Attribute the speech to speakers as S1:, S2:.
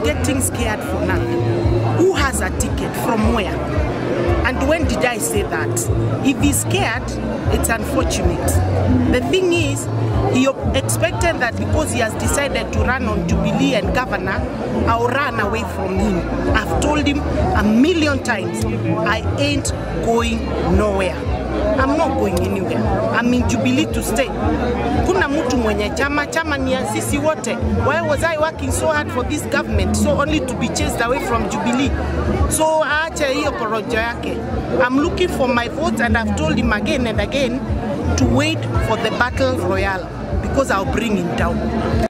S1: getting scared for nothing. Who has a ticket? From where? And when did I say that? If he's scared, it's unfortunate. The thing is, he expected that because he has decided to run on Jubilee and governor, I'll run away from him. I've told him a million times, I ain't going nowhere. I'm not going anywhere. I'm in Jubilee to stay. Kuna mtu mwenye chama ni ya sisi wote. Why was I working so hard for this government so only to be chased away from Jubilee? So aache hiyo porojo yake. I'm looking for my votes and I've told him again and again to wait for the battle royale because I'll bring him down.